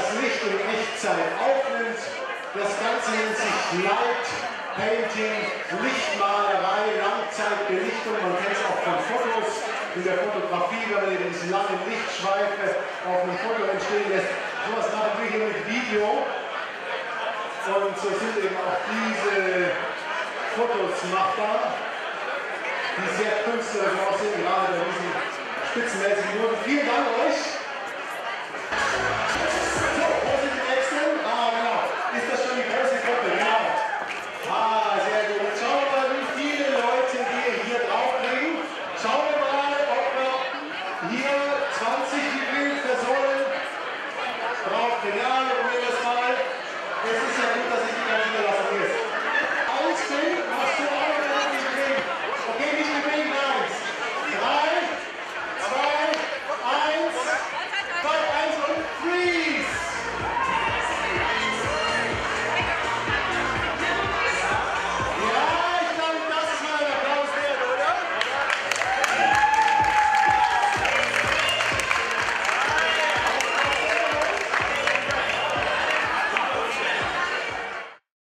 das Licht in Echtzeit aufnimmt. Das Ganze nennt sich Light Painting, Lichtmalerei, Langzeitbelichtung. Man kennt es auch von Fotos. In der Fotografie, wenn man eben diese lange Lichtschweife auf einem Foto entstehen lässt. Sowas machen wir hier mit Video. Und so sind eben auch diese Fotos machbar, die sehr künstlerisch aussehen, gerade bei diesen spitzenmäßigen Noten. Vielen Dank euch.